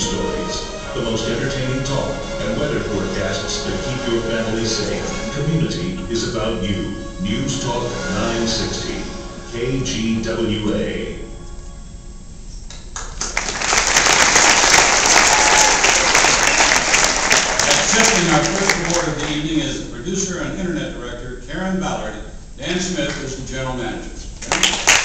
stories, the most entertaining talk, and weather forecasts that keep your family safe. Community is about you. News Talk 960, KGWA. Accepting our first award of the evening is the producer and internet director, Karen Ballard. Dan Smith is the general manager.